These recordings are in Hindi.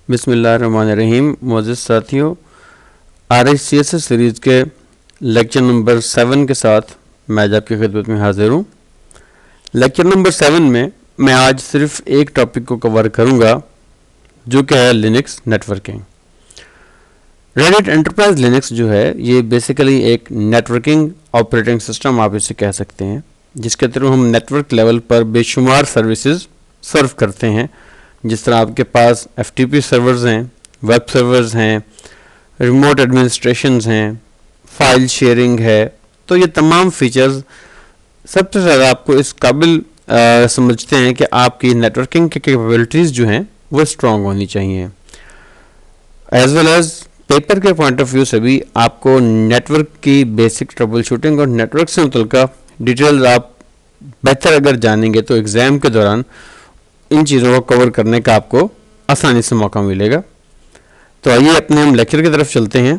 बिस्मिल्लाहिर्रहमानिर्रहीम। मोअज़्ज़िज़ साथियों, RICSS सीरीज़ के लेक्चर नंबर 7 के साथ मैं आज आपकी खिदमत में हाज़िर हूँ। लेक्चर नंबर 7 में मैं आज सिर्फ एक टॉपिक को कवर करूँगा जो कि है Linux networking. Red hat enterprise Linux जो है ये बेसिकली एक नेटवर्किंग ऑपरेटिंग सिस्टम आप इसे कह सकते हैं, जिसके थ्रू हम नेटवर्क लेवल पर बेशुमार सर्विसेज सर्व करते हैं। जिस तरह आपके पास FTP सर्वर्स हैं, वेब सर्वर्स हैं, रिमोट एडमिनिस्ट्रेशंस हैं, फाइल शेयरिंग है, तो ये तमाम फीचर्स सबसे ज़्यादा आपको इस काबिल समझते हैं कि आपकी नेटवर्किंग की कैपेबिलिटीज़ जो हैं वो स्ट्रॉन्ग होनी चाहिए। एज वेल एज पेपर के पॉइंट ऑफ व्यू से भी आपको नेटवर्क की बेसिक ट्रबल शूटिंग और नेटवर्क से मुतल्लिका डिटेल्स आप बेहतर अगर जानेंगे तो एग्ज़ाम के दौरान इन चीज़ों को कवर करने का आपको आसानी से मौका मिलेगा। तो आइए अपने हम लेक्चर की तरफ चलते हैं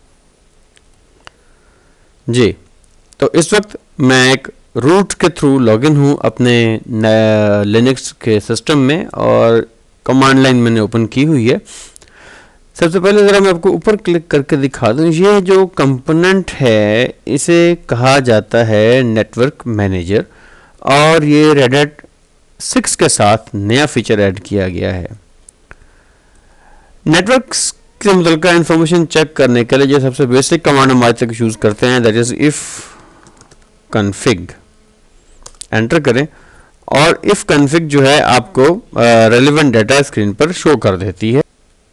जी। तो इस वक्त मैं एक रूट के थ्रू लॉगिन हूँ अपने लिनक्स के सिस्टम में और कमांड लाइन मैंने ओपन की हुई है। सबसे पहले ज़रा मैं आपको ऊपर क्लिक करके दिखा दूँ। ये जो कंपोनेंट है इसे कहा जाता है नेटवर्क मैनेजर और ये रेड हैट 6 के साथ नया फीचर ऐड किया गया है। नेटवर्क्स से मुतल्लिका इंफॉर्मेशन चेक करने के लिए जो सबसे बेसिक कमांड हम आज तक यूज़ करते हैं that is if config. Enter करें और इफ़ कन्फिग जो है आपको रेलेवेंट डाटा स्क्रीन पर शो कर देती है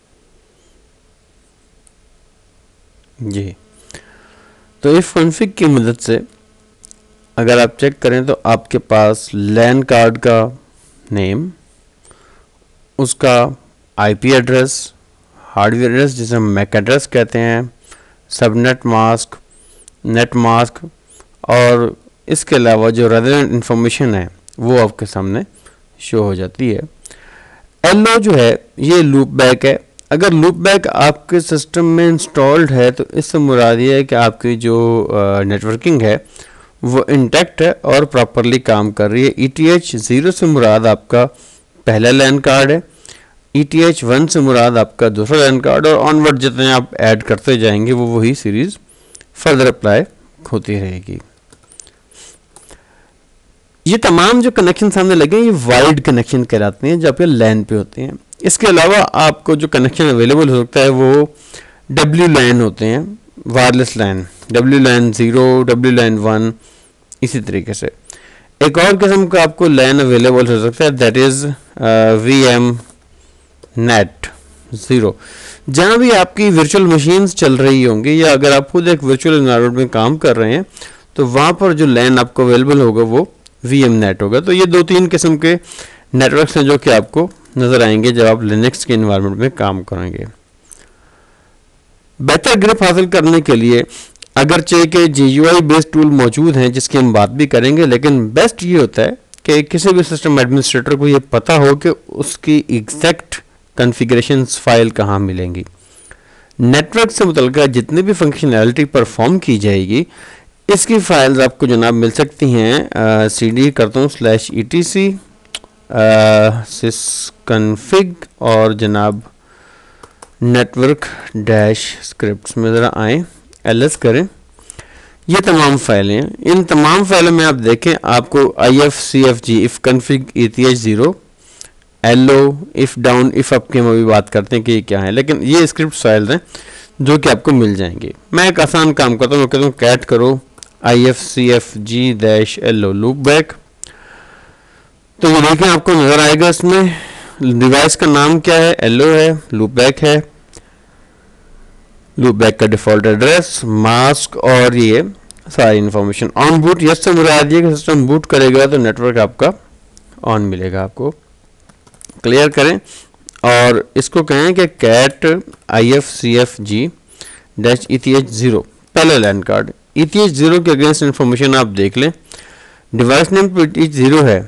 जी। तो इफ़ कन्फिग की मदद से अगर आप चेक करें तो आपके पास लैन कार्ड का नेम, उसका IP एड्रेस, हार्डवेयर एड्रेस जिसे हम मैक एड्रेस कहते हैं, सबनेट मास्क, नेट मास्क और इसके अलावा जो रेलेवेंट इंफॉर्मेशन है वो आपके सामने शो हो जाती है। LO जो है ये लूप बैक है। अगर लूप बैक आपके सिस्टम में इंस्टॉल्ड है तो इससे मुराद ये है कि आपकी जो नेटवर्किंग है वो इंटैक्ट है और प्रॉपरली काम कर रही है। ETH 0 से मुराद आपका पहला लैन कार्ड है, ETH 1 से मुराद आपका दूसरा लैन कार्ड और ऑनवर्ड जितने आप ऐड करते जाएंगे वो वही सीरीज़ फर्दर अप्लाई होती रहेगी। ये तमाम जो कनेक्शन सामने लगे हैं ये वाइड कनेक्शन कहलाते हैं जो आपके लैन पे होते हैं। इसके अलावा आपको जो कनेक्शन अवेलेबल हो सकता है वो WLAN होते हैं, वायरलेस लैन, WLAN 0, WLAN 1, इसी तरीके से एक और किस्म का आपको लैन अवेलेबल हो सकता है दैट इज़ VM नेट 0। जहाँ भी आपकी वर्चुअल मशीन्स चल रही होंगी या अगर आप खुद एक वर्चुअल एनवायरनमेंट में काम कर रहे हैं तो वहाँ पर जो लैन आपको अवेलेबल होगा वो VM नेट होगा। तो ये 2-3 किस्म के नेटवर्क्स हैं जो कि आपको नज़र आएंगे जब आप लिनक्स के एनवायरनमेंट में काम करेंगे। बेहतर ग्रिप हासिल करने के लिए अगरचे के GUI बेस्ड टूल मौजूद हैं जिसकी हम बात भी करेंगे, लेकिन बेस्ट ये होता है कि किसी भी सिस्टम एडमिनिस्ट्रेटर को ये पता हो कि उसकी एग्जैक्ट कॉन्फ़िगरेशंस फाइल कहाँ मिलेंगी। नेटवर्क से मुतल्लिका जितनी भी फंक्शनैलिटी परफॉर्म की जाएगी इसकी फाइल्स आपको जनाब मिल सकती हैं CD करता हूँ /etc sysconfig और जनाब नेटवर्क डैश स्क्रिप्ट्स में ज़रा आएँ, LS करें। ये तमाम फाइलें हैं। इन तमाम फाइलों में आप देखें आपको ifcfg if config ETH 0 LO if down if up की हम अभी बात करते हैं कि ये क्या है, लेकिन ये स्क्रिप्ट फाइल्स हैं जो कि आपको मिल जाएंगे। मैं एक आसान काम करता हूँ, मैं कहता हूँ कैट करो ifcfg-LO लूप बैक। तो ये देखें आपको नज़र आएगा इसमें डिवाइस का नाम क्या है, LO है, लूप बैक है, लूप बैक का डिफ़ॉल्ट एड्रेस, मास्क और ये सारी इन्फॉर्मेशन। ऑन बूट यस से मुराद ये कि सिस्टम बूट करेगा तो नेटवर्क आपका ऑन मिलेगा। आपको क्लियर करें और इसको कहें कि कैट ifcfg-ETH 0 पहला लैन कार्ड। ETH 0 के अगेंस्ट इन्फॉर्मेशन आप देख लें। डिवाइस नेम पर ETH 0 है,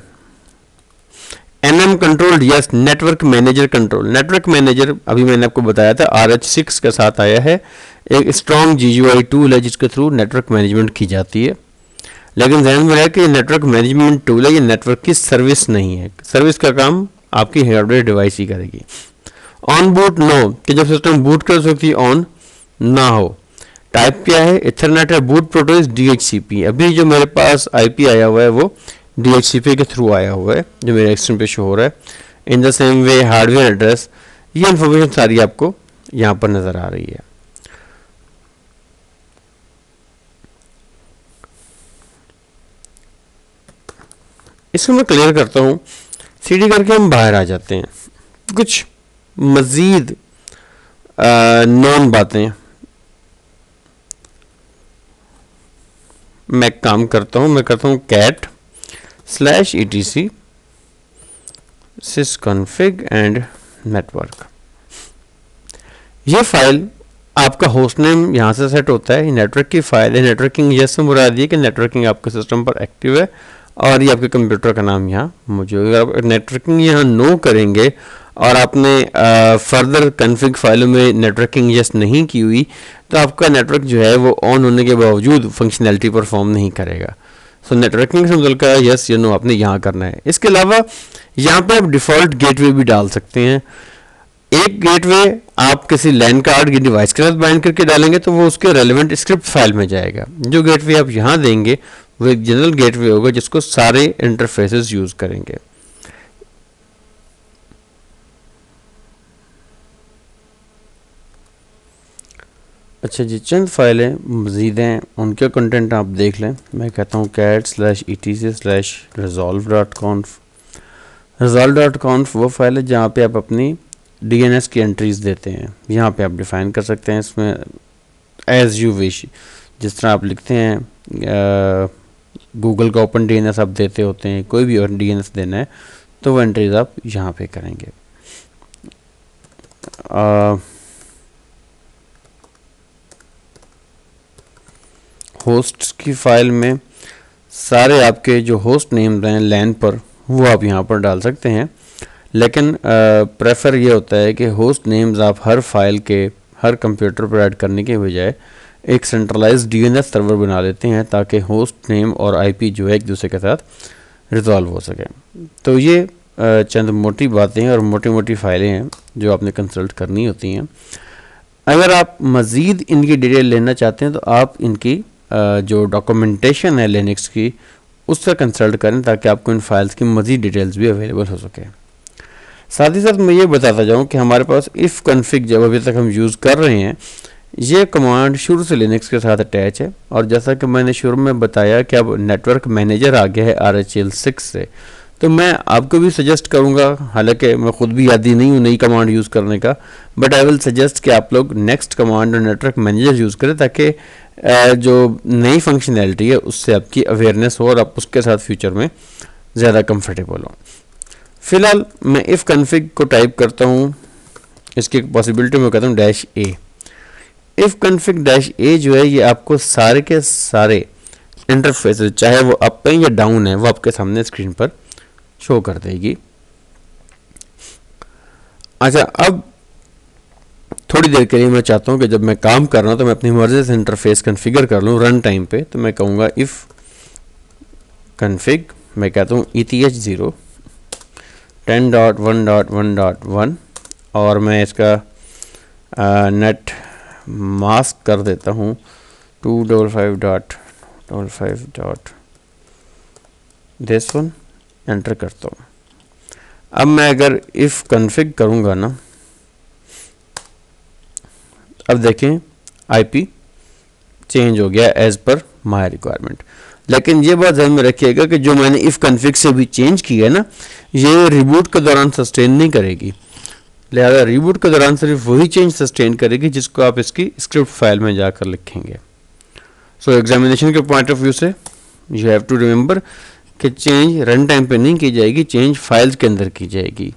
NM control yes, network manager control. Network manager अभी मैंने आपको बताया था RH6 के साथ आया है, एक स्ट्रॉन्ग GUI टूल है जिसके थ्रू नेटवर्क मैनेजमेंट की जाती है। लेकिन ध्यान में रहे कि ये नेटवर्क मैनेजमेंट टूल है, ये नेटवर्क की सर्विस नहीं है। सर्विस का काम आपकी हार्डवेयर डिवाइस ही करेगी। ऑन बूट नो, कि जब सिस्टम बूट कर सकती ऑन ना हो। टाइप क्या है, इथरनेट है, बूट प्रोटोकॉल DHCP। अभी जो मेरे पास IP आया हुआ है वो DHCP के थ्रू आया हुआ है, जो मेरे एक्सट्रीम पे शो हो रहा है। In the same way hardware address, ये इन्फॉर्मेशन सारी आपको यहाँ पर नज़र आ रही है। इसको मैं क्लियर करता हूँ, CD करके हम बाहर आ जाते हैं। कुछ मज़ीद नॉन बातें मैं काम करता हूँ, मैं करता हूँ cat/etc sysconfig एंड नेटवर्क। ये फाइल आपका होस्ट नेम यहाँ से सेट होता है, नेटवर्क की फाइल है। नेटवर्किंग यस से मुराद ये कि नेटवर्किंग आपके सिस्टम पर एक्टिव है और ये आपके कंप्यूटर का नाम यहाँ मौजूद है। अगर आप नेटवर्किंग यहाँ नो करेंगे और आपने फर्दर कन्फिग फाइलों में नेटवर्किंग यस नहीं की हुई तो आपका नेटवर्क जो है वो ऑन होने के बावजूद फंक्शनैलिटी परफॉर्म नहीं करेगा। सो नेटवर्किंग से मुतल्लिक़ यस या नो आपने यहाँ करना है। इसके अलावा यहाँ पे आप डिफ़ॉल्ट गेटवे भी डाल सकते हैं। एक गेटवे आप किसी लैन कार्ड की डिवाइस के साथ बाइंड करके डालेंगे तो वो उसके रेलेवेंट स्क्रिप्ट फाइल में जाएगा। जो गेटवे आप यहाँ देंगे वो एक जनरल गेटवे होगा जिसको सारे इंटरफेसेस यूज़ करेंगे। अच्छा जी, चंद फाइलें मज़ीद हैं, उनके कंटेंट आप देख लें। मैं कहता हूँ cat/etc/resolve.conf। resolve.conf वो फाइल है जहाँ पे आप अपनी DNS की एंट्रीज़ देते हैं। यहाँ पे आप डिफ़ाइन कर सकते हैं इसमें एज़ यू विश, जिस तरह आप लिखते हैं गूगल का ओपन DNS आप देते होते हैं, कोई भी और DNS देना है तो वो एंट्रीज़ आप यहाँ पे करेंगे। होस्ट्स की फ़ाइल में सारे आपके जो होस्ट नेम्स हैं लैन पर वो आप यहाँ पर डाल सकते हैं, लेकिन प्रेफर ये होता है कि होस्ट नेम्स आप हर फाइल के हर कंप्यूटर पर ऐड करने के बजाय एक सेंट्रलाइज्ड DNS सर्वर बना लेते हैं ताकि होस्ट नेम और IP जो है एक दूसरे के साथ रिजॉल्व हो सके। तो ये चंद मोटी बातें और मोटी मोटी फाइलें हैं जो आपने कंसल्ट करनी होती हैं। अगर आप मज़ीद इनकी डिटेल लेना चाहते हैं तो आप इनकी जो डॉक्यूमेंटेशन है लिनक्स की उससे कंसल्ट करें ताकि आपको इन फाइल्स की मज़ीद डिटेल्स भी अवेलेबल हो सके। साथ ही साथ मैं ये बताता जाऊँ कि हमारे पास इफ़ कन्फिग जब अभी तक हम यूज़ कर रहे हैं, ये कमांड शुरू से लिनक्स के साथ अटैच है। और जैसा कि मैंने शुरू में बताया कि अब नेटवर्क मैनेजर आ गया है RHEL 6 से, तो मैं आपको भी सजेस्ट करूंगा, हालांकि मैं खुद भी आदी नहीं हूँ नई कमांड यूज़ करने का, बट आई विल सजेस्ट कि आप लोग नेक्स्ट कमांड और नेटवर्क मैनेजर यूज़ करें ताकि जो नई फंक्शनैलिटी है उससे आपकी अवेयरनेस हो और आप उसके साथ फ्यूचर में ज़्यादा कंफर्टेबल हो। फ़िलहाल मैं इफ़ कन्फिग को टाइप करता हूँ, इसकी पॉसिबिलिटी में कहता हूँ -a। इफ़ कन्फिग -a जो है ये आपको सारे के सारे इंटरफेस चाहे वो अप है या डाउन है वो आपके सामने स्क्रीन पर शो कर देगी। अच्छा, अब थोड़ी देर के लिए मैं चाहता हूँ कि जब मैं काम कर रहा हूँ तो मैं अपनी मर्जी से इंटरफेस कन्फिगर कर लूँ रन टाइम पे। तो मैं कहूँगा इफ़ कन्फिग, मैं कहता हूँ ETH0 10.1.1.1 और मैं इसका नेट मास्क कर देता हूँ 255.55.this1, एंटर करता हूँ। अब मैं अगर इफ़ कन्फिग करूँगा ना, अब देखें IP चेंज हो गया एज़ पर माई रिक्वायरमेंट। लेकिन ये बात ध्यान में रखिएगा कि जो मैंने इफ़ कन्फिग से भी चेंज किया है ना, ये रिबूट के दौरान सस्टेन नहीं करेगी, लिहाजा रिबूट के दौरान सिर्फ वही चेंज सस्टेन करेगी जिसको आप इसकी स्क्रिप्ट फाइल में जाकर लिखेंगे। सो एग्जामिनेशन के पॉइंट ऑफ व्यू से यू हैव टू रिमेंबर कि चेंज रन टाइम पे नहीं की जाएगी, चेंज फाइल्स के अंदर की जाएगी।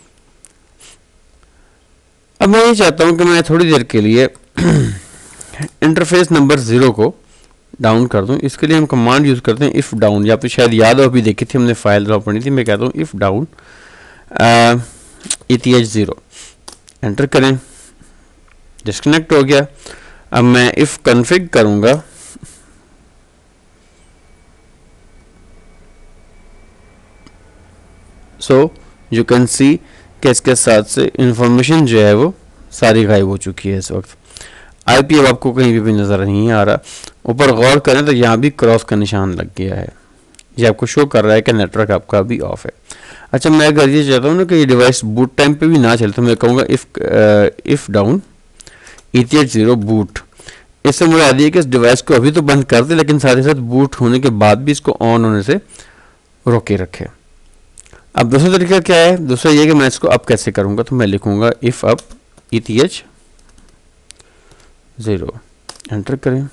अब मैं ये चाहता हूँ कि मैं थोड़ी देर के लिए इंटरफेस नंबर 0 को डाउन कर दूं। इसके लिए हम कमांड यूज़ करते हैं इफ़ डाउन, या फिर शायद याद हो अभी देखी थी हमने फाइल ड्रॉ पड़ी थी। मैं कहता हूँ इफ़ डाउन ETH0, एंटर करें, डिस्कनेक्ट हो गया। अब मैं इफ़ कन्फिग करूँगा, सो यू कैन सी कि इसके साथ से इंफॉर्मेशन जो है वो सारी गायब हो चुकी है। इस वक्त आईपी अब आपको कहीं भी नज़र नहीं आ रहा। ऊपर गौर करें तो यहाँ भी क्रॉस का निशान लग गया है, ये आपको शो कर रहा है कि नेटवर्क आपका अभी ऑफ है। अच्छा, मैं अगर ये चाहता हूँ ना कि ये डिवाइस बूट टाइम पे भी ना चले तो मैं कहूँगा इफ़ डाउन ETH0 बूट। इससे मुराद ये कि इस डिवाइस को अभी तो बंद कर दे, लेकिन साथ ही साथ बूट होने के बाद भी इसको ऑन होने से रोके रखे। अब दूसरा तरीका क्या है? दूसरा ये कि मैं इसको अप कैसे करूँगा, तो मैं लिखूँगा इफ़ अप ETH0, एंटर करें,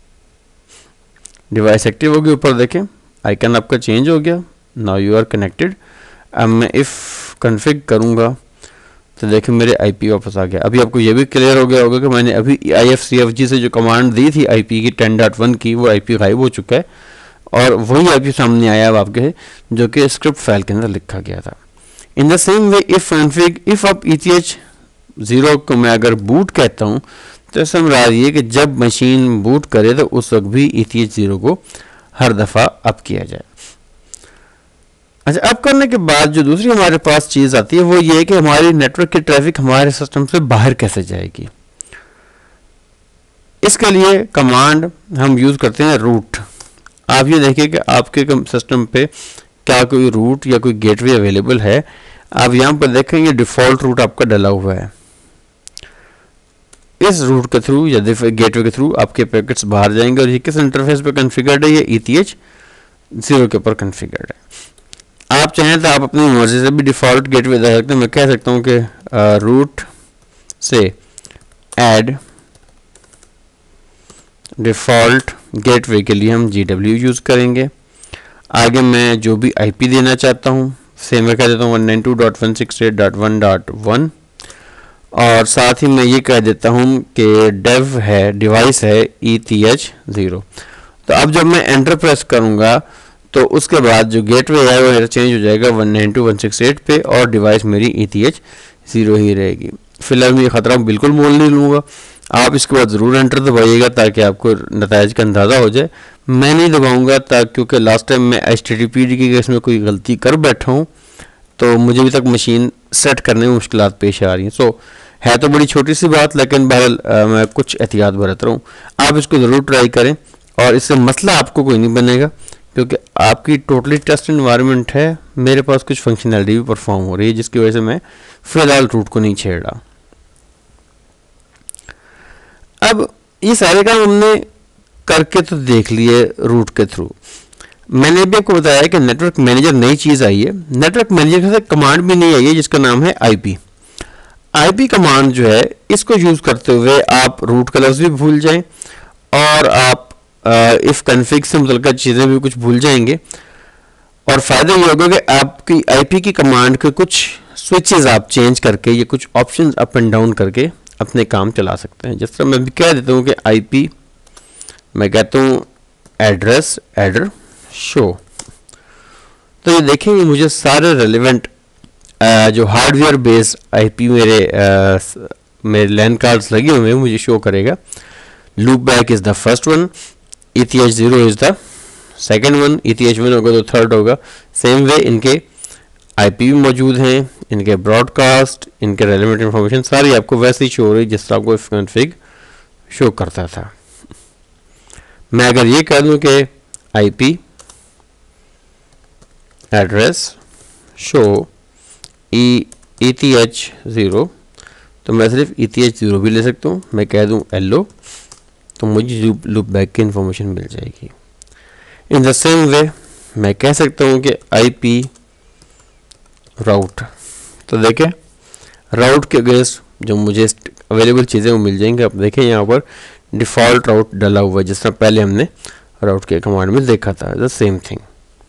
डिवाइस एक्टिव होगी। ऊपर देखें आइकन आपका चेंज हो गया, नाउ यू आर कनेक्टेड। अब मैं इफ़ कन्फिग करूँगा तो देखें मेरे आईपी वापस आ गया। अभी आपको ये भी क्लियर हो गया होगा कि मैंने अभी IFCFG से जो कमांड दी थी आईपी की 10.1 की, वो आईपी गायब हो चुका है और वही आईपी सामने आया अब आपके, जो कि स्क्रिप्ट फाइल के अंदर लिखा गया था। In the same way if config if up ETH0 को मैं अगर बूट कहता हूँ तो इससे मुराद ये कि जब मशीन बूट करे तो उस वक्त भी ETH0 को हर दफ़ा अप किया जाए। अच्छा, अप करने के बाद जो दूसरी हमारे पास चीज़ आती है वो ये है कि हमारी नेटवर्क की ट्रैफिक हमारे सिस्टम से बाहर कैसे जाएगी। इसके लिए कमांड हम यूज़ करते हैं रूट। आप ये देखिए कि आपके सिस्टम पे क्या कोई रूट या कोई गेटवे अवेलेबल है। आप यहाँ पर देखेंगे डिफ़ॉल्ट रूट आपका डला हुआ है। इस रूट के थ्रू या गेटवे के थ्रू आपके पैकेट्स बाहर जाएंगे और ये किस इंटरफेस पे कॉन्फ़िगर्ड है? ये ETH0 के ऊपर कॉन्फ़िगर्ड है। आप चाहें तो आप अपनी मर्जी से भी डिफ़ॉल्ट गेटवे दे सकते हैं। मैं कह सकता हूँ कि रूट से ऐड डिफ़ॉल्ट गेटवे के लिए हम GW यूज़ करेंगे। आगे मैं जो भी IP देना चाहता हूँ से मैं कह देता हूँ 192.168.1.1 और साथ ही मैं ये कह देता हूँ कि डेव है, डिवाइस है ETH0। तो अब जब मैं एंटर प्रेस करूँगा तो उसके बाद जो गेटवे है वो मेरा चेंज हो जाएगा 192.168 पे और डिवाइस मेरी ETH0 ही रहेगी। फिलहाल मैं ये ख़तरा बिल्कुल मोल नहीं लूँगा। आप इसके बाद ज़रूर एंटर दबाइएगा ताकि आपको नताइज का अंदाज़ा हो जाए। मैं नहीं दबाऊँगा क्योंकि लास्ट टाइम मैं HTTPD की केस में कोई गलती कर बैठा हूँ तो मुझे अभी तक मशीन सेट करने में मुश्किलात पेश आ रही हैं। सो है तो बड़ी छोटी सी बात, लेकिन बहरहाल मैं कुछ एहतियात बरत रहा हूँ। आप इसको ज़रूर ट्राई करें और इससे मसला आपको कोई नहीं बनेगा क्योंकि आपकी टोटली टेस्ट इन्वायरमेंट है। मेरे पास कुछ फंक्शनैलिटी भी परफॉर्म हो रही है जिसकी वजह से मैं फ़िलहाल रूट को नहीं छेड़ रहा। अब ये सारे काम हमने करके तो देख लिए रूट के थ्रू। मैंने भी आपको बताया कि नेटवर्क मैनेजर नई चीज़ आई है। नेटवर्क मैनेजर के साथ कमांड भी नहीं आई है जिसका नाम है IP कमांड जो है इसको यूज़ करते हुए आप रूट का लफ्ज़ भी भूल जाएं और आप इफ़ कन्फिग से मुतल्लिक़ चीज़ें भी कुछ भूल जाएंगे और फ़ायदा ये होगा कि आपकी IP की कमांड के कुछ स्विचेस आप चेंज करके या कुछ ऑप्शंस अप एंड डाउन करके अपने काम चला सकते हैं। जिस तरह मैं भी कह देता हूँ कि IP मैं कहता हूँ एड्रेस शो, तो ये देखेंगे मुझे सारे रेलिवेंट जो हार्डवेयर बेस्ड IP मेरे लैन कार्ड्स लगे हुए हैं मुझे शो करेगा। Loop back is the first one, ETH0 is the second one, ETH1 होगा तो थर्ड होगा। सेम वे इनके IP भी मौजूद हैं, इनके ब्रॉडकास्ट, इनके रेलिवेंट इंफॉर्मेशन सारी आपको वैसे ही शो हो रही जिस तरह आपको कॉन्फ़िग शो करता था। मैं अगर ये कह दूँ कि IP एड्रेस शो ETH0 तो मैं सिर्फ ETH0 भी ले सकता हूँ। मैं कह दूँ LO तो मुझे लूप बैक की इंफॉर्मेशन मिल जाएगी। इन द सेम वे मैं कह सकता हूँ कि IP राउट, तो देखें राउट के अगेंस्ट जो मुझे अवेलेबल चीज़ें वो मिल जाएंगी। आप देखें यहाँ पर डिफ़ॉल्ट राउट डला हुआ है जिस तरह पहले हमने राउट के कमांड में देखा था, द सेम थिंग।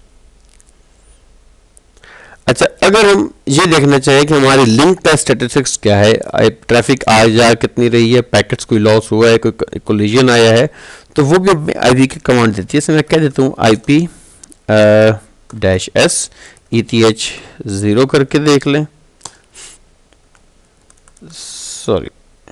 अच्छा, अगर हम ये देखना चाहें कि हमारी लिंक का स्टेटिस्टिक्स क्या है, ट्रैफिक आ जा कितनी रही है, पैकेट्स कोई लॉस हुआ है, कोई कोलिजन आया है, तो वो भी IP की कमांड देती है। इसमें मैं कह देता हूँ IP -S ETH0 करके देख लें। सॉरी,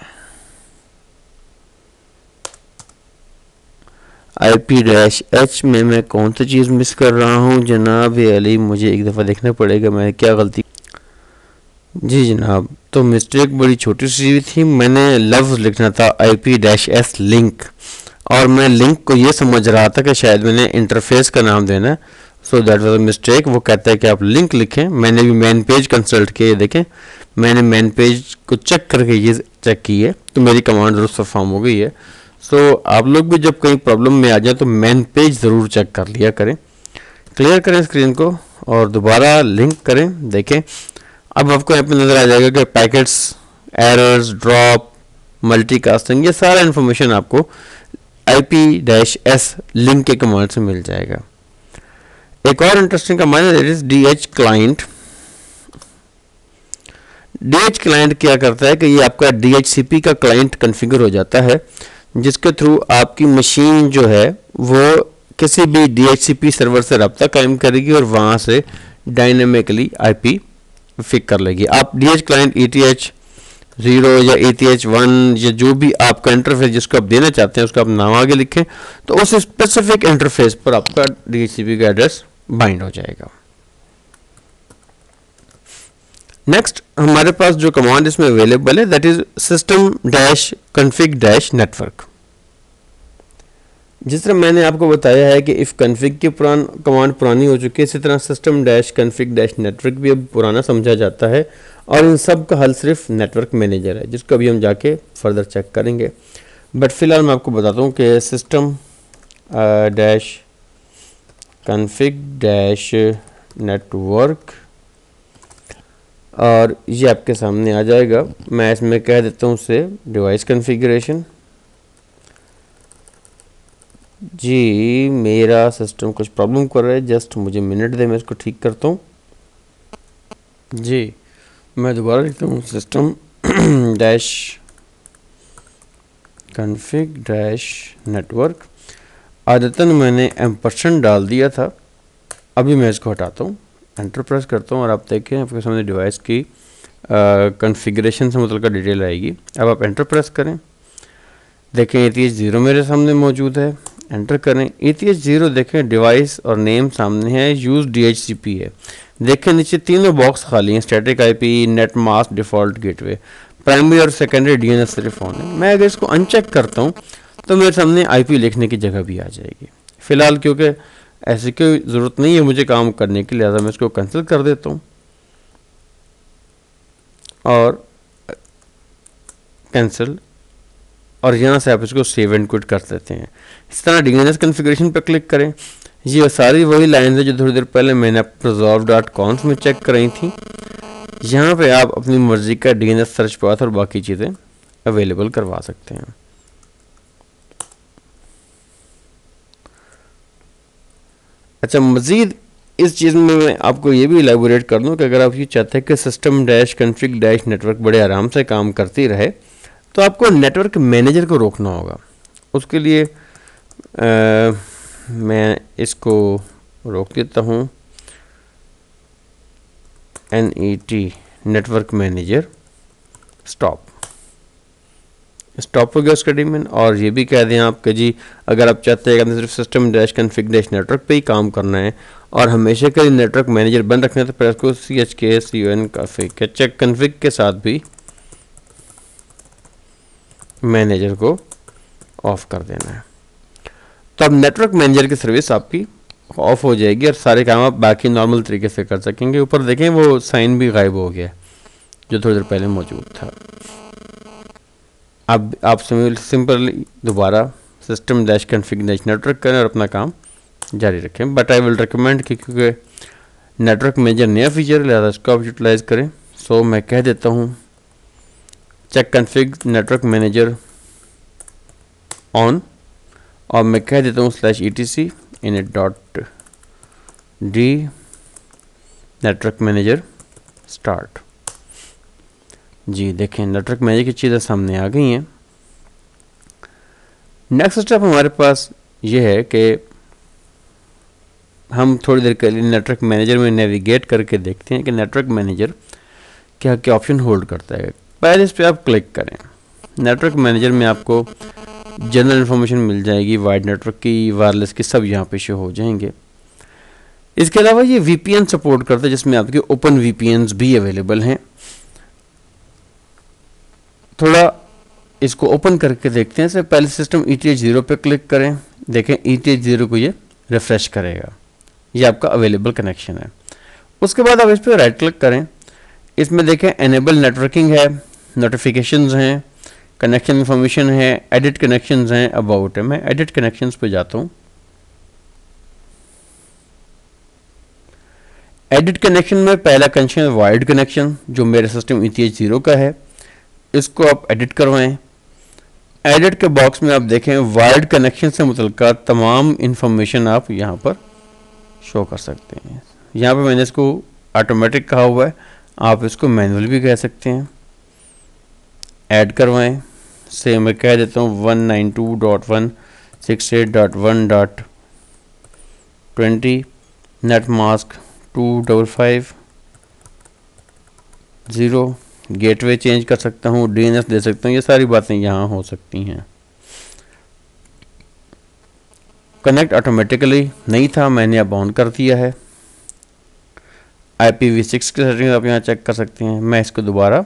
IP-H में मैं कौन सी चीज़ मिस कर रहा हूँ जनाब अली, मुझे एक दफ़ा देखना पड़ेगा मैं क्या गलती। जी जनाब, तो मिस्टेक बड़ी छोटी सी थी, मैंने लफ्ज़ लिखना था IP-S लिंक, और मैं लिंक को ये समझ रहा था कि शायद मैंने इंटरफेस का नाम देना है, so that was a mistake. वो कहता है कि आप लिंक लिखें। मैंने भी मैन पेज कंसल्ट किया, देखें मैंने मैन पेज को चेक करके ये चेक की है, तो मेरी कमांड दुरुस्त परफॉर्म हो गई है। सो आप लोग भी जब कहीं प्रॉब्लम में आ जाए तो मैन पेज ज़रूर चेक कर लिया करें। क्लियर करें स्क्रीन को और दोबारा लिंक करें। देखें अब आपको यहाँ पे नज़र आ जाएगा कि पैकेट्स, एरर्स, ड्रॉप, मल्टीकास्टिंग, ये सारा इन्फॉर्मेशन आपको IP-S लिंक के कमांड से मिल जाएगा। एक और इंटरेस्टिंग कमांड है, that is DH client. DH client क्या करता है कि ये आपका DHCP का क्लाइंट कॉन्फ़िगर हो जाता है, जिसके थ्रू आपकी मशीन जो है वो किसी भी DHCP सर्वर से रब्ता कायम करेगी और वहाँ से डायनेमिकली IP फिक कर लेगी। आप DH क्लाइंट ETH0 या ETH1 या जो भी आपका इंटरफेस जिसको आप देना चाहते हैं उसका आप नाम आगे लिखें, तो उस स्पेसिफिक इंटरफेस पर आपका DHCP का एड्रेस बाइंड हो जाएगा। नेक्स्ट हमारे पास जो कमांड इसमें अवेलेबल है दैट इज system-config-network। जिस तरह मैंने आपको बताया है कि इफ़ कन्फिग की कमांड पुरानी हो चुकी है, इसी तरह system-config-network भी अब पुराना समझा जाता है, और इन सब का हल सिर्फ नेटवर्क मैनेजर है, जिसको अभी हम जाके फर्दर चेक करेंगे। बट फिलहाल मैं आपको बताता हूँ कि system-config-network, और ये आपके सामने आ जाएगा। मैं इसमें कह देता हूँ से डिवाइस कॉन्फ़िगरेशन। जी मेरा सिस्टम कुछ प्रॉब्लम कर रहा है, जस्ट मुझे मिनट दे, मैं इसको ठीक करता हूँ। जी मैं दोबारा लिखता हूँ system-config-network। आदतन मैंने एम्परसेंट डाल दिया था, अभी मैं इसको हटाता हूँ, एंटर प्रेस करता हूँ और आप देखें आपके सामने डिवाइस की कॉन्फ़िगरेशन से मुतल्लिक़ डिटेल आएगी। अब आप एंटर प्रेस करें, देखें ETH0 मेरे सामने मौजूद है, एंटर करें। ETH0 देखें डिवाइस और नेम सामने है, यूज DHCP है। देखें नीचे तीनों बॉक्स खाली हैं, static IP, net mask, default gateway, primary और सेकेंडरी DNS सिर्फ ऑन है। मैं अगर इसको अनचेक करता हूँ तो मेरे सामने IP लिखने की जगह भी आ जाएगी। फ़िलहाल क्योंकि ऐसी कोई ज़रूरत नहीं है मुझे काम करने की, लिहाजा मैं इसको कैंसिल कर देता हूँ और कैंसिल, और यहाँ से आप इसको सेव एंड क्विट कर देते हैं। इस तरह DNS कॉन्फ़िगरेशन पर क्लिक करें। ये सारी वही लाइन है जो थोड़ी देर पहले मैंने resolve.conf में चेक कराई थी। यहाँ पे आप अपनी मर्ज़ी का DNS सर्च पाथ और बाकी चीज़ें अवेलेबल करवा सकते हैं। अच्छा, मज़ीद इस चीज़ में मैं आपको ये भी इलेबोरेट कर दूँ कि अगर आप ये चाहते हैं कि system-config-network बड़े आराम से काम करती रहे, तो आपको नेटवर्क मैनेजर को रोकना होगा। उसके लिए मैं इसको रोक देता हूँ, NET नेटवर्क मैनेजर स्टॉप हो गया उसका डेमन। और ये भी कह दें आप कि जी अगर आप चाहते हैं कि सिर्फ system-config-network पे ही काम करना है और हमेशा के लिए नेटवर्क मैनेजर बंद रखना है, तो फिर इसको config के साथ भी मैनेजर को ऑफ कर देना है। तो अब नेटवर्क मैनेजर की सर्विस आपकी ऑफ हो जाएगी और सारे काम आप बाकी नॉर्मल तरीके से कर सकेंगे। ऊपर देखें वो साइन भी गायब हो गया जो थोड़ी देर पहले मौजूद था। अब आप सिंपली दोबारा system-config-network करें और अपना काम जारी रखें। बट आई विल रिकमेंड कि क्योंकि नेटवर्क मैनेजर नया फीचर है, लिहाजा इसको आप यूटिलाइज़ करें। सो मैं कह देता हूँ check config network manager on, और मैं कह देता हूँ /etc init.d network manager start. जी देखें नेटवर्क मैनेजर की चीज़ें सामने आ गई हैं। नेक्स्ट स्टेप हमारे पास ये है कि हम थोड़ी देर के लिए नेटवर्क मैनेजर में नेविगेट करके देखते हैं कि नेटवर्क मैनेजर क्या क्या ऑप्शन होल्ड करता है। पहले इस पर आप क्लिक करें। नेटवर्क मैनेजर में आपको जनरल इन्फॉर्मेशन मिल जाएगी, वाइड नेटवर्क की, वायरलेस की, सब यहाँ पे शो हो जाएंगे। इसके अलावा ये VPN सपोर्ट करता है जिसमें आपके ओपन VPNs भी अवेलेबल हैं। थोड़ा इसको ओपन करके देखते हैं। सबसे पहले सिस्टम ETH0 पे क्लिक करें, देखें ETH0 को ये रिफ्रेश करेगा, ये आपका अवेलेबल कनेक्शन है। उसके बाद आप इस पर राइट क्लिक करें, इसमें देखें एनेबल नेटवर्किंग है, नोटिफिकेशंस हैं, कनेक्शन इन्फॉर्मेशन है, एडिट कनेक्शंस हैं, अबाउट है। मैं एडिट कनेक्शंस पे जाता हूँ। एडिट कनेक्शन में पहला कनेक्शन है वायर्ड कनेक्शन, जो मेरे सिस्टम ETH0 का है, इसको आप एडिट करवाएं। एडिट के बॉक्स में आप देखें वायर्ड कनेक्शन से मुतल्लिका तमाम इंफॉर्मेशन आप यहाँ पर शो कर सकते हैं। यहाँ पे मैंने इसको ऑटोमेटिक कहा हुआ है, आप इसको मैनुअल भी कह सकते हैं। ऐड करवाएं, से मैं कह देता हूँ 192.168.1.20 नेट मास्क 2550, गेटवे चेंज कर सकता हूँ, DNS दे सकता हूँ, ये सारी बातें यहाँ हो सकती हैं। कनेक्ट ऑटोमेटिकली नहीं था, मैंने अब ऑन कर दिया है। IPv6 की सेटिंग आप यहाँ चेक कर सकते हैं। मैं इसको दोबारा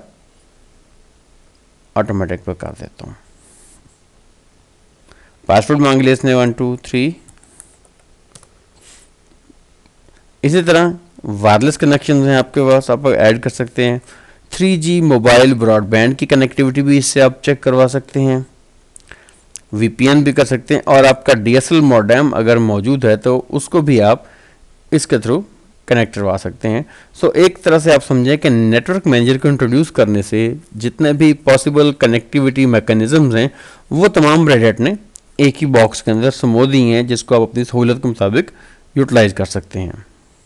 ऑटोमेटिक पर कर देता हूँ। पासवर्ड मांग लिया इसने 1 2 3। इसी तरह वायरलेस कनेक्शन हैं आपके पास, आप ऐड कर सकते हैं। 3G मोबाइल ब्रॉडबैंड की कनेक्टिविटी भी इससे आप चेक करवा सकते हैं। VPN भी कर सकते हैं, और आपका DSL मॉडेम अगर मौजूद है तो उसको भी आप इसके थ्रू कनेक्ट करवा सकते हैं। सो एक तरह से आप समझें कि नेटवर्क मैनेजर को इंट्रोड्यूस करने से जितने भी पॉसिबल कनेक्टिविटी मैकेनिज्म्स हैं वो तमाम रेड हैट ने एक ही बॉक्स के अंदर समो दी हैं, जिसको आप अपनी सहूलत के मुताबिक यूटिलाइज कर सकते हैं।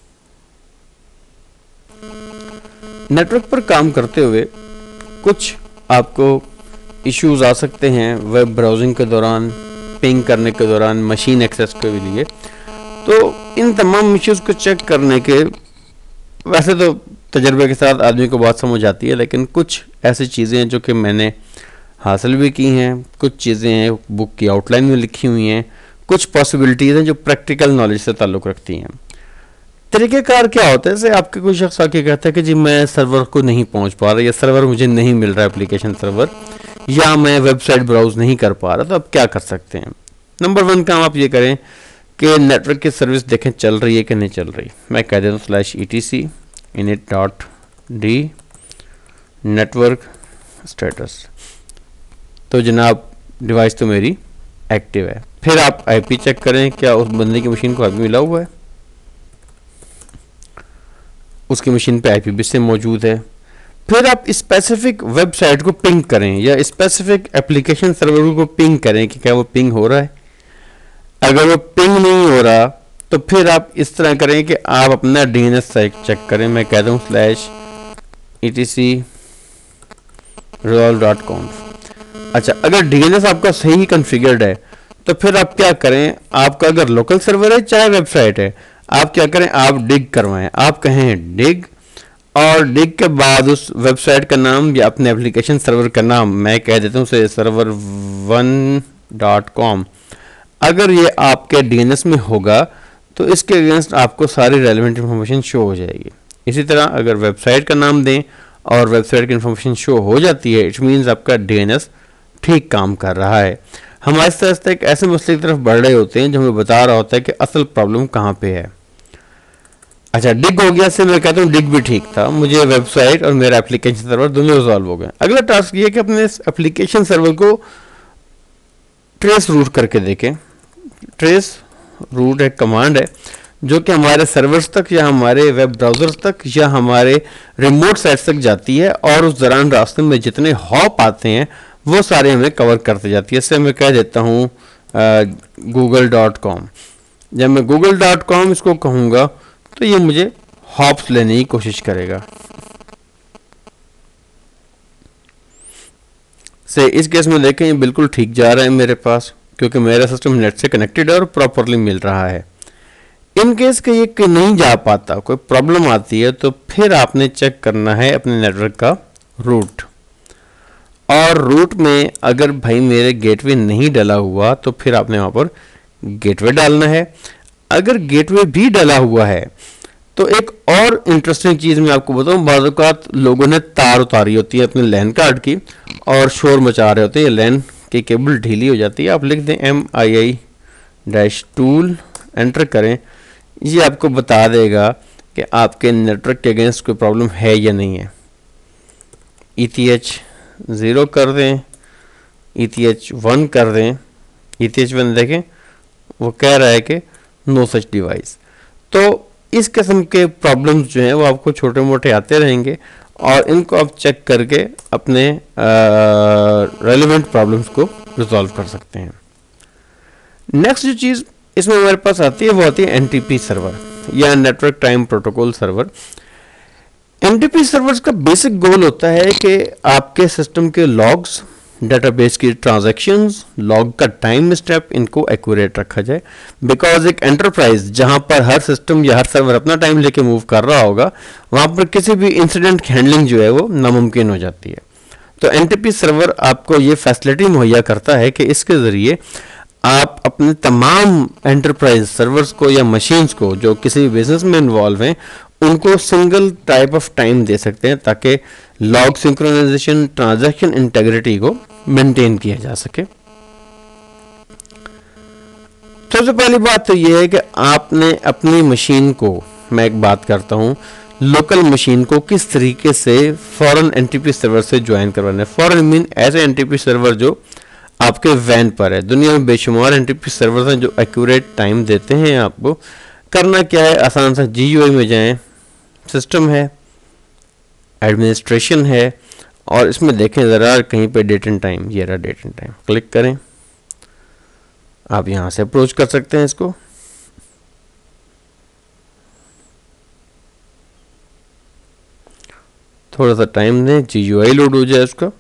नेटवर्क पर काम करते हुए कुछ आपको इश्यूज आ सकते हैं वेब ब्राउजिंग के दौरान, पिंग करने के दौरान, मशीन एक्सेस के लिए। तो इन तमाम इश्यूज को चेक करने के, वैसे तो तजर्बे के साथ आदमी को बात समझ आती है, लेकिन कुछ ऐसी चीज़ें हैं जो कि मैंने हासिल भी की हैं, कुछ चीज़ें हैं बुक की आउटलाइन में लिखी हुई हैं, कुछ पॉसिबिलिटीज़ हैं जो प्रैक्टिकल नॉलेज से ताल्लुक़ रखती हैं। तरीक़ेकार क्या होता है, जैसे आपके कोई शख्स आके कहता है कि जी मैं सर्वर को नहीं पहुंच पा रहा, या सर्वर मुझे नहीं मिल रहा एप्लीकेशन सर्वर, या मैं वेबसाइट ब्राउज नहीं कर पा रहा, तो आप क्या कर सकते हैं। नंबर 1 काम आप ये करें कि नेटवर्क की सर्विस देखें चल रही है कि नहीं चल रही। मैं कह देता हूँ /etc init.d नेटवर्क स्टेटस, तो जनाब डिवाइस तो मेरी एक्टिव है। फिर आप IP चेक करें, क्या उस बंदे की मशीन को IP मिला हुआ है, उसकी मशीन पे IP भी सिम मौजूद है। फिर आप स्पेसिफिक वेबसाइट को पिंग करें या स्पेसिफिक एप्लीकेशन सर्वर को पिंग करें कि क्या वो पिंग हो रहा है। अगर वो पिंग नहीं हो रहा तो फिर आप इस तरह करें कि आप अपना DNS चेक करें। मैं कहता हूँ /etc resolve.conf। अच्छा, अगर DNS आपका सही कॉन्फ़िगर्ड है तो फिर आप क्या करें, आपका अगर लोकल सर्वर है चाहे वेबसाइट है, आप क्या करें, आप डिग करवाएं। आप कहें डिग, और डिग के बाद उस वेबसाइट का नाम या अपने एप्लीकेशन सर्वर का नाम, मैं कह देता हूँ server1.com। अगर ये आपके DNS में होगा तो इसके अगेंस्ट आपको सारी रेलेवेंट इन्फॉर्मेशन शो हो जाएगी। इसी तरह अगर वेबसाइट का नाम दें और वेबसाइट की इन्फॉर्मेशन शो हो जाती है, इट मीन्स आपका DNS ठीक काम कर रहा है। हम आहिस्ता आहिस्ता एक ऐसे मसले की तरफ बढ़ रहे होते हैं जो हमें बता रहा होता है कि असल प्रॉब्लम कहाँ पे है। अच्छा, डिग हो गया से मैं कहता हूँ डिग भी ठीक था, मुझे वेबसाइट और मेरा एप्लीकेशन सर्वर दोनों रिजॉल्व हो गए। अगला टास्क ये है कि अपने एप्लीकेशन सर्वर को ट्रेस रूट करके देखें। ट्रेस रूट एक कमांड है जो कि हमारे सर्वर्स तक या हमारे वेब ब्राउज़र्स तक या हमारे रिमोट साइट्स तक जाती है, और उस दौरान रास्ते में जितने हॉप आते हैं वो सारे हमें कवर करते जाती है। इससे मैं कह देता हूँ google.com। जब मैं google.com इसको कहूँगा तो ये मुझे हॉप्स लेने की कोशिश करेगा। से इस केस में देखें ये बिल्कुल ठीक जा रहा है मेरे पास, क्योंकि मेरा सिस्टम नेट से कनेक्टेड है और प्रॉपरली मिल रहा है। इन केस के ये कि नहीं जा पाता, कोई प्रॉब्लम आती है, तो फिर आपने चेक करना है अपने नेटवर्क का रूट। और रूट में अगर भाई मेरे गेटवे नहीं डला हुआ तो फिर आपने वहाँ पर गेटवे डालना है। अगर गेटवे भी डला हुआ है तो एक और इंटरेस्टिंग चीज़ मैं आपको बताऊँ, बाज़ औक़ात लोगों ने तार उतारी होती है अपने लैन कार्ड की और शोर मचा रहे होते हैं, लैन की केबल ढीली हो जाती है। आप लिख दें MII-tool, एंटर करें, ये आपको बता देगा कि आपके नेटवर्क के अगेंस्ट कोई प्रॉब्लम है या नहीं है। ETH 0 कर दें, ETH 1 कर दें। ETH 1 देखें वो कह रहा है कि नो सच डिवाइस। तो इस किस्म के प्रॉब्लम्स जो हैं वो आपको छोटे मोटे आते रहेंगे और इनको आप चेक करके अपने रेलेवेंट प्रॉब्लम्स को रिजॉल्व कर सकते हैं। नेक्स्ट जो चीज़ इसमें हमारे पास आती है वो आती है NTP सर्वर या network time protocol server. NTP servers का बेसिक गोल होता है कि आपके सिस्टम के लॉग्स, डेटाबेस की ट्रांजैक्शंस, लॉग का टाइम स्टेप, इनको एक्यूरेट रखा जाए। बिकॉज एक एंटरप्राइज जहां पर हर सिस्टम या हर सर्वर अपना टाइम लेके मूव कर रहा होगा, वहां पर किसी भी इंसिडेंट हैंडलिंग जो है वो नामुमकिन हो जाती है। तो NTP सर्वर आपको ये फैसिलिटी मुहैया करता है कि इसके ज़रिए आप अपने तमाम एंटरप्राइज सर्वर्स को या मशीन्स को जो किसी भी बिजनेस में इन्वॉल्व हैं उनको सिंगल टाइप ऑफ टाइम दे सकते हैं ताकि लॉग सिंक्रोनाइजेशन, ट्रांजैक्शन इंटेग्रिटी को मेंटेन किया जा सके। सबसे पहली बात तो यह है कि आपने अपनी मशीन को, मैं एक बात करता हूं, लोकल मशीन को किस तरीके से फॉरेन NTP सर्वर से ज्वाइन करवाना है। फॉरेन मीन ऐसे NTP सर्वर जो आपके वैन पर है। दुनिया में बेशुमार NTP सर्वर हैं जो एक्यूरेट टाइम देते हैं आपको। करना क्या है, आसान सा GUI में जाएं, सिस्टम है, एडमिनिस्ट्रेशन है और इसमें देखें ज़रा कहीं पे डेट एंड टाइम, ये रहा डेट एंड टाइम, क्लिक करें। आप यहाँ से अप्रोच कर सकते हैं इसको। थोड़ा सा टाइम दें, GUI लोड हो जाए उसका।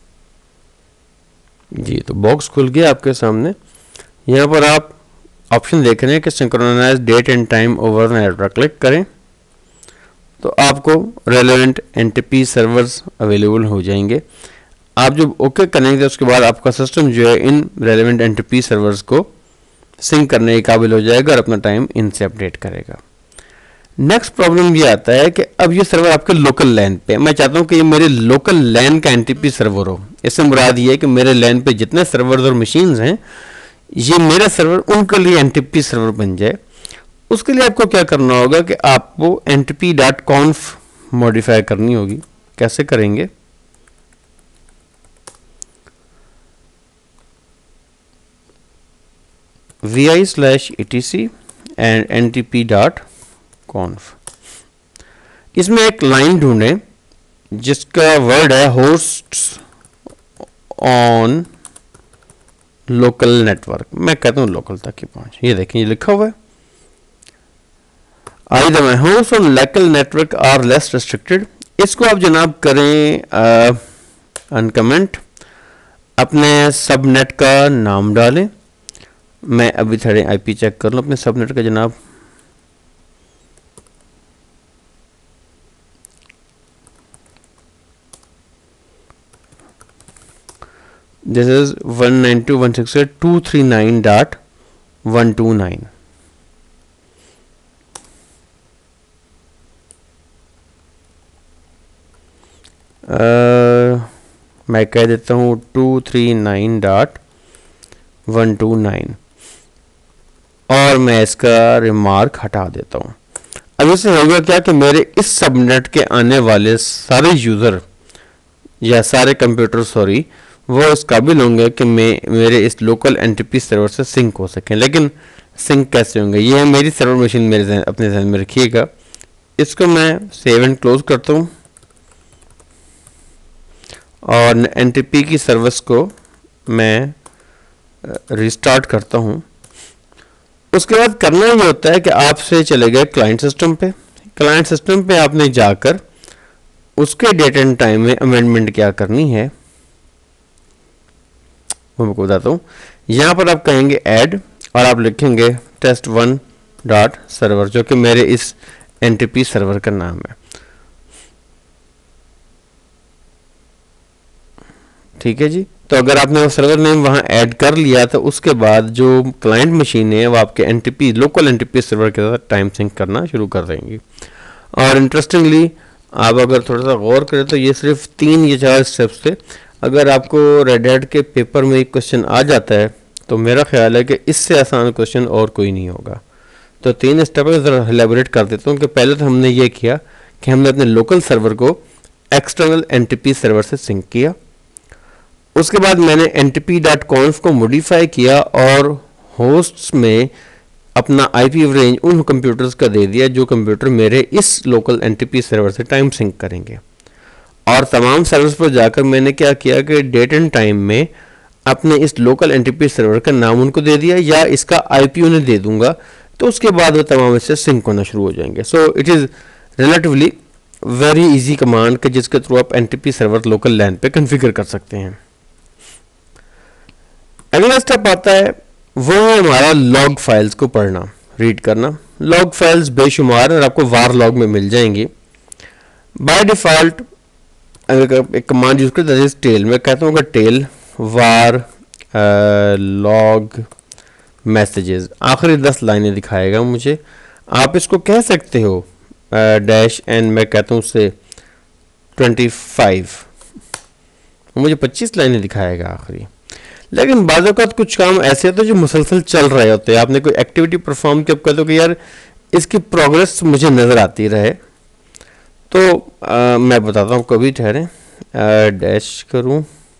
जी, तो बॉक्स खुल गया आपके सामने। यहाँ पर आप ऑप्शन देख रहे हैं कि synchronise date and time over network, click करें तो आपको रेलेवेंट NTP सर्वर्स अवेलेबल हो जाएंगे। आप जब ओके करेंगे उसके बाद आपका सिस्टम जो है इन रेलेवेंट NTP सर्वर्स को सिंक करने के काबिल हो जाएगा और अपना टाइम इनसे अपडेट करेगा। नेक्स्ट प्रॉब्लम ये आता है कि अब ये सर्वर आपके लोकल लैन पे, मैं चाहता हूँ कि ये मेरे लोकल लैन का NTP सर्वर हो। इससे मुराद ये है कि मेरे लैन पे जितने सर्वर्स और मशीन्स हैं ये मेरा सर्वर उनके लिए NTP सर्वर बन जाए। उसके लिए आपको क्या करना होगा कि आपको ntp.conf मॉडिफाई करनी होगी। कैसे करेंगे, vi/etc एंड ntp.conf। इसमें एक लाइन ढूंढें जिसका वर्ड है होस्ट्स ऑन लोकल नेटवर्क। मैं कहता हूं लोकल तक ही पहुंच। ये देखें, ये लिखा हुआ है Either my hosts on local network are less restricted। इसको आप जनाब करें अनकमेंट, अपने सबनेट का नाम डालें। मैं अभी थोड़े IP चेक कर लूँ अपने सबनेट का जनाब। This is 192.168.239.129। मैं कह देता हूँ 239.129 और मैं इसका रिमार्क हटा देता हूँ। अब इससे होगा क्या कि मेरे इस सबनेट के आने वाले सारे यूज़र या सारे कंप्यूटर वो इस काबिल होंगे कि मेरे इस लोकल NTP सर्वर से सिंक हो सकें। लेकिन सिंक कैसे होंगे, ये है मेरी सर्वर मशीन, मेरे अपने ध्यान में रखिएगा। इसको मैं सेव एंड क्लोज करता हूँ और NTP की सर्विस को मैं रिस्टार्ट करता हूँ। उसके बाद करना ये होता है कि आपसे चले गए क्लाइंट सिस्टम पे। क्लाइंट सिस्टम पे आपने जाकर उसके डेट एंड टाइम में अमेंडमेंट क्या करनी है वो मैं बताता हूँ। यहाँ पर आप कहेंगे ऐड और आप लिखेंगे test1.server जो कि मेरे इस NTP सर्वर का नाम है। ठीक है जी। तो अगर आपने वो सर्वर नेम वहाँ ऐड कर लिया तो उसके बाद जो क्लाइंट मशीन है वो आपके NTP लोकल NTP सर्वर के साथ टाइम सिंक करना शुरू कर देंगी। और इंटरेस्टिंगली आप अगर थोड़ा सा गौर करें तो ये सिर्फ 3 या 4 स्टेप्स थे। अगर आपको रेड हैट के पेपर में एक क्वेश्चन आ जाता है तो मेरा ख्याल है कि इससे आसान क्वेश्चन और कोई नहीं होगा। तो 3 स्टेप है, ज़रा एलेबोरेट कर देता हूँ कि पहले तो हमने ये किया कि हमने अपने लोकल सर्वर को एक्सटर्नल एनटीपी सर्वर से सिंक किया। उसके बाद मैंने ntp.conf को मॉडिफाई किया और होस्ट्स में अपना आईपी रेंज उन कंप्यूटर्स का दे दिया जो कंप्यूटर मेरे इस लोकल एनटीपी सर्वर से टाइम सिंक करेंगे। और तमाम सर्वर्स पर जाकर मैंने क्या किया कि डेट एंड टाइम में अपने इस लोकल एनटीपी सर्वर का नाम उनको दे दिया या इसका आईपी उन्हें दे दूंगा, तो उसके बाद वो तमाम इससे सिंक होना शुरू हो जाएंगे। So it is relatively very easy command के जिसके थ्रू आप एनटीपी सर्वर लोकल लैन पे कॉन्फ़िगर कर सकते हैं। अगला स्टेप आता है वो है हमारा लॉग फाइल्स को पढ़ना, रीड करना। लॉग फाइल्स बेशुमार और आपको वार लॉग में मिल जाएंगी। बाय डिफ़ॉल्ट अगर एक कमांड यूज़ करते हैं टेल, मैं कहता हूँ कि टेल वार लॉग मैसेजेस आखिरी 10 लाइनें दिखाएगा मुझे। आप इसको कह सकते हो डैश एन, मैं कहता हूँ उससे 25, मुझे 25 लाइनें दिखाएगा आखिरी। लेकिन बाज़ औक़ात कुछ काम ऐसे होते हैं जो मुसलसल चल रहे होते हैं। आपने कोई एक्टिविटी परफॉर्म की, आप कहते हो कि यार इसकी प्रोग्रेस मुझे नज़र आती रहे, तो मैं बताता हूँ, कभी ठहरें डैश करूँ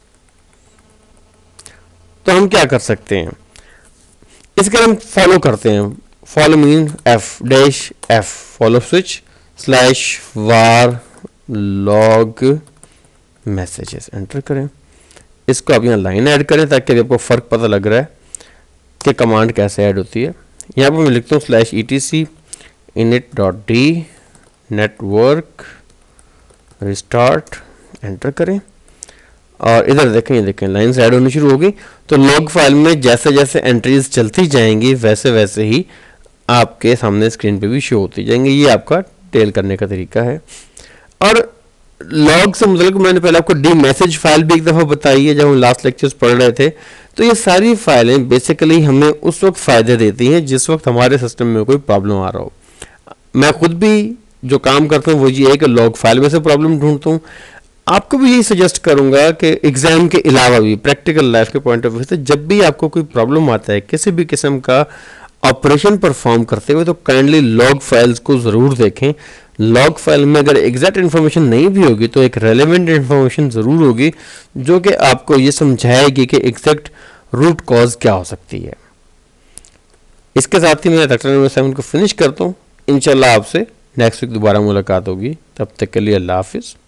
तो हम क्या कर सकते हैं, इसके हम फॉलो करते हैं। Follow mean F dash F follow switch slash var log messages enter करें। इसको आप यहाँ लाइन ऐड करें ताकि अभी आपको फ़र्क पता लग रहा है कि कमांड कैसे ऐड होती है। यहाँ पर मैं लिखता हूँ slash etc init.d network restart enter करें और इधर देखें, ये देखें लाइन्स ऐड होनी शुरू होगी। तो लॉग फाइल में जैसे जैसे एंट्रीज चलती जाएंगी वैसे वैसे ही आपके सामने स्क्रीन पे भी शो होती जाएंगी। ये आपका टेल करने का तरीका है। और लॉग से मतलब मैंने पहले आपको डी मैसेज फाइल भी एक दफ़ा बताई है जब हम लास्ट लेक्चर्स पढ़ रहे थे। तो ये सारी फाइलें बेसिकली हमें उस वक्त फ़ायदे देती हैं जिस वक्त हमारे सिस्टम में कोई प्रॉब्लम आ रहा हो। मैं खुद भी जो काम करता हूँ वो ये है कि लॉग फाइल में से प्रॉब्लम ढूंढता हूँ। आपको भी यही सजेस्ट करूंगा कि एग्जाम के अलावा भी प्रैक्टिकल लाइफ के पॉइंट ऑफ व्यू से जब भी आपको कोई प्रॉब्लम आता है किसी भी किस्म का ऑपरेशन परफॉर्म करते हुए, तो काइंडली लॉग फाइल्स को ज़रूर देखें। लॉग फाइल में अगर एग्जैक्ट इन्फॉर्मेशन नहीं भी होगी तो एक रेलेवेंट इन्फॉर्मेशन ज़रूर होगी जो कि आपको ये समझाएगी कि एग्जैक्ट रूट कॉज क्या हो सकती है। इसके साथ ही मैं लेक्चर नंबर 7 को फिनिश करता हूँ। इंशाल्लाह आपसे नेक्स्ट वीक दोबारा मुलाकात होगी। तब तक के लिए अल्लाह हाफिज़।